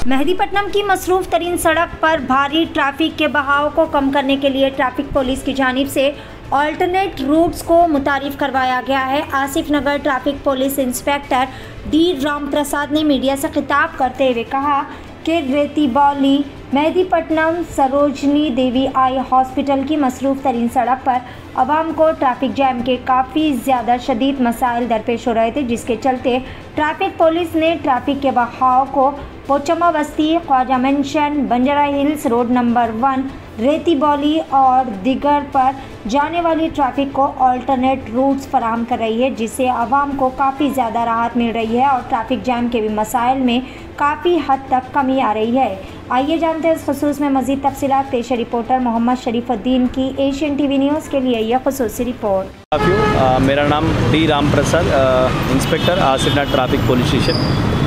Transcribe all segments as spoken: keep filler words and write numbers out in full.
मेहदीपट्टनम की मसरूफ तरीन सड़क पर भारी ट्रैफिक के बहाव को कम करने के लिए ट्रैफिक पुलिस की जानिब से ऑल्टरनेट रूट्स को मुतारिफ करवाया गया है। Asif Nagar traffic police inspector D Ram Prasad ने मीडिया से खिताब करते हुए कहा कि रेतीबौली मेहदीपट्टनम सरोजनी देवी आई हॉस्पिटल की मसरूफ तरीन सड़क पर आवाम को ट्रैफिक जैम के काफ़ी ज़्यादा शदीद मसाइल दरपेश हो रहे थे, जिसके चलते ट्रैफिक पुलिस ने ट्रैफिक के बहाव को Pochamma Basti, Khwaja mansion, Banjara hills road number one, Rethibowli और दिगर पर जाने वाली ट्रैफिक को अल्टरनेट रूट्स फराहम कर रही है, जिससे आवाम को काफ़ी ज़्यादा राहत मिल रही है और ट्रैफिक जैम के भी मसाइल में काफ़ी हद तक कमी आ रही है। आइए जानते हैं इस खुसूस में मज़ीद तफसीलात। पेश रिपोर्टर मोहम्मद शरीफुद्दीन की एशियन टीवी न्यूज़ के लिए यह खुसूसी रिपोर्ट। आ, मेरा नाम D Ram Prasad, inspector Asif Nagar traffic police station.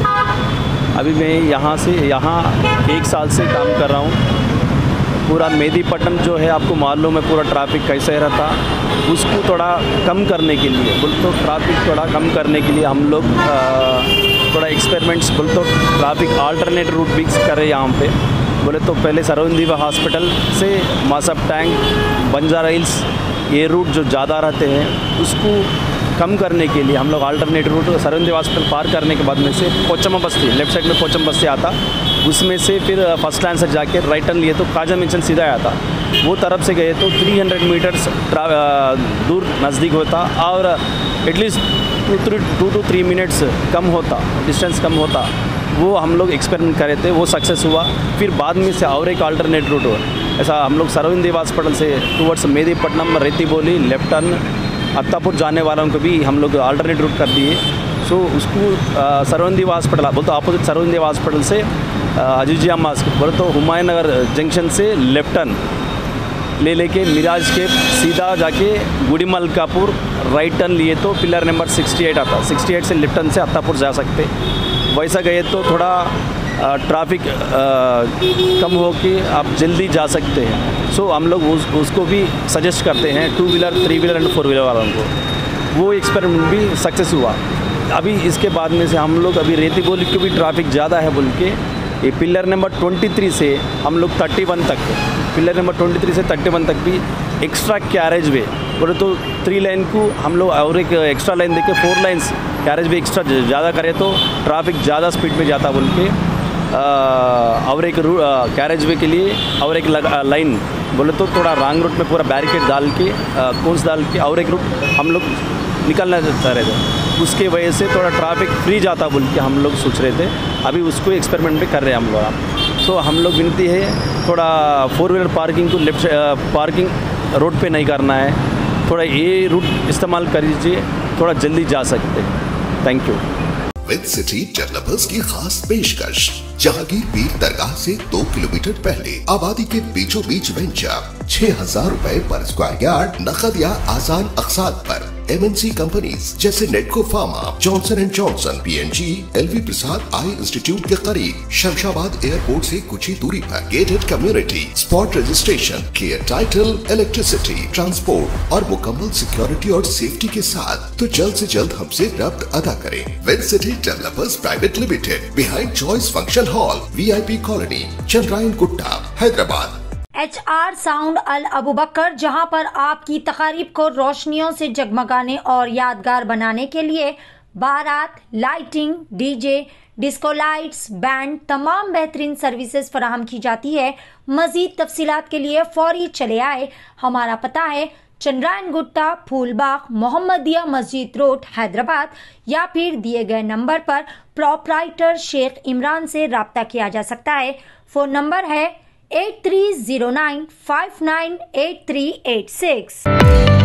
अभी मैं यहाँ से यहाँ एक साल से काम कर रहा हूँ। पूरा मेहदीपट्टनम जो है आपको मालूम है पूरा ट्रैफिक कैसे रहता, उसको थोड़ा कम करने के लिए बोल तो ट्रैफिक थोड़ा कम करने के लिए हम लोग थोड़ा एक्सपेरिमेंट्स बोल तो ट्रैफिक अल्टरनेट रूट भी करें। यहाँ पे बोले तो पहले सरोजनी देवी हॉस्पिटल से मासब टैंक, बंजारा हिल्स ये रूट जो ज़्यादा रहते हैं उसको कम करने के लिए हम लोग alternate route Sarojini Devi hospital पार करने के बाद में से पोचम्मा बस्ती, लेफ्ट साइड में पोचम्मा बस्ती आता, उसमें से फिर फर्स्ट लाइन से जाके राइट टर्न लिए तो ख्वाजा मेंशन सीधा आता। वो तरफ से गए तो तीन सौ मीटर्स दूर नज़दीक होता और at least two three two two three minutes कम होता, डिस्टेंस कम होता। वो हम लोग एक्सपेरिमेंट करे थे, वो सक्सेस हुआ। फिर बाद में से और एक अल्टरनेट रूट हो ऐसा हम लोग सरोजनी देवी हॉस्पिटल से towards Mehdipatnam, Rethibowli, left turn, Attapur जाने वालों को भी हम लोग अल्टरनेट रूट कर दिए। सो उसको सरोजनी देवी हॉस्पिटल बोलते तो अपोजिट सरोजनी देवी हॉस्पिटल से अजीजिया मास्क बोले तो हुमायूं नगर जंक्शन से लेफ्ट टर्न ले लेके मिराज के सीधा जाके गुड़ी मलकापुर राइट टर्न लिए तो पिलर नंबर अड़सठ आता। अड़सठ से लेफ्ट टर्न से अत्तापुर जा सकते। वैसा गए तो थोड़ा ट्रैफिक कम हो के आप जल्दी जा सकते हैं। सो हम लोग उस, उसको भी सजेस्ट करते हैं two wheeler, three wheeler and four wheeler वालों को। वो एक्सपेरिमेंट भी सक्सेस हुआ। अभी इसके बाद में से हम लोग अभी रेतीबौली की भी ट्रैफिक ज़्यादा है बोल के ये पिलर नंबर तेईस से हम लोग इकतीस तक, पिलर नंबर तेईस से इकतीस तक भी एक्स्ट्रा कैरेज वे बोले तो थ्री लाइन को हम लोग और एक एक्स्ट्रा लाइन देके four lines carriageway extra ज़्यादा करें तो ट्रैफिक ज़्यादा स्पीड में जाता बोल के और एक कैरेज वे के लिए और एक लाइन बोले तो थोड़ा रॉन्ग रूट में पूरा बैरिकेड डाल के कोन्स डाल के और एक रूट हम लोग निकलना चाह रहे थे। उसके वजह से थोड़ा ट्रैफिक फ्री जाता बोल के हम लोग सोच रहे थे। अभी उसको एक्सपेरिमेंट भी कर रहे हैं हम लोग। तो हम लोग विनती है थोड़ा फोर व्हीलर पार्किंग को लेफ्ट पार्किंग रोड पे नहीं करना है, थोड़ा ये रूट इस्तेमाल कर लीजिए, थोड़ा जल्दी जा सकते। Thank you. With city developers की खास पेशकश, जहांगीर पीर दरगाह से दो किलोमीटर पहले आबादी के बीचों बीच वेंचर छह हजार रुपए पर स्क्वायर यार्ड, नकद या आसान अकसात पर एमएनसी कंपनीज जैसे Natco pharma, Johnson and Johnson, PNG, LV Prasad eye institute के करीब, शमशाबाद एयरपोर्ट से कुछ ही दूरी पर gated community, spot registration, care title, electricity, transport और मुकम्मल सिक्योरिटी और सेफ्टी के साथ। तो जल्द से जल्द हमसे रब्त अदा करें। With city developers private limited, behind choice function hall, VIP colony, Chandrayan Gutta, Hyderabad. H R sound अल अबूबकर, जहां पर आपकी तकारीब को रोशनियों से जगमगाने और यादगार बनाने के लिए बारात, lighting, DJ, disco lights, band, तमाम बेहतरीन सर्विसेज फराहम की जाती है। मजीद तफसीलात के लिए फौरी चले आए। हमारा पता है चंद्रायन गुट्टा, फूलबाग, मोहम्मदिया मस्जिद रोड, हैदराबाद, या फिर दिए गए नंबर पर प्रोप्राइटर शेख इमरान से रब्ता किया जा सकता है। फोन नंबर है eight three zero nine five nine eight three eight six.